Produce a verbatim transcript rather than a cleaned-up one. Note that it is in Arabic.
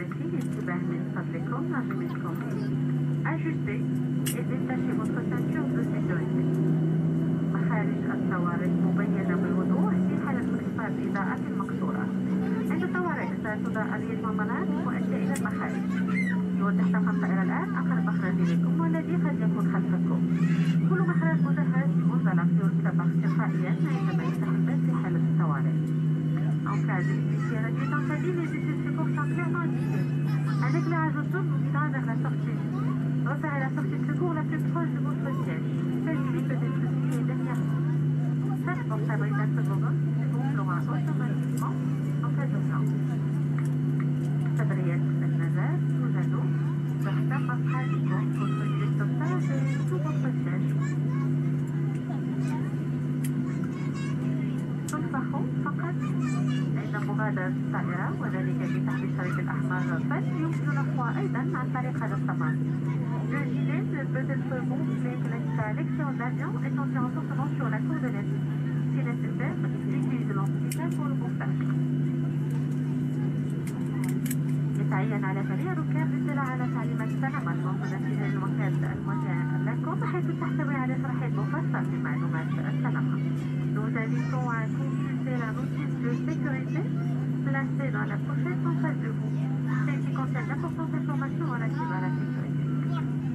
سيارتي لانتباه من فضلكم نجمتكم أجستي et détachez votre ceinture de sécurité. مخارج الطوارئ مبينة بوضوح في حالة انخفاض الإضاءة المقصورة. عند الطوارئ ستضاء اليتمامات مؤدية إلى المخارج. يوضح طاقم الطائرة الآن أقرب مخرج إليكم والذي قد يكون خلفكم. كل مخرج مجهز منزلق يرتبط تلقائيا عندما يتحدث في حالة الطوارئ. En cas de difficulté dans sa vie, les études de secours sont clairement indiquées. Un éclairage auto vous guidera vers la sortie. Repérez la sortie de secours la plus proche de votre siège. Celle-ci peut être située derrière vous. Chaque porte abrite un toboggan qui gonflera automatiquement en cas d'urgence. Sabriette النجاة توجد تحت مقعدكم votre gilet de sauvetage et sous votre siège. تنصحوا فقط عند مغادرة الطائرة وذلك بتحت الشريط الأحمر بل يمكن رفعه أيضا عن طريق هذا الطبق. Le gilet ne peut être gonflé qu'à l'extérieur de l'avion et tenter renforcement sur la cordonnette. Si nécessaire, utilisez l'anti-système pour le gonflage. يتعين على جميع الركاب الاطلاع على تعليمات السلامة الموجودة في المكان الموجه لكم حيث تحتوي على شرح مفصل لمعلومات السلامة. Nous invitons à consulter la notice de sécurité placée dans la pochette en face de vous, celle qui contient d'importantes informations relatives à la sécurité.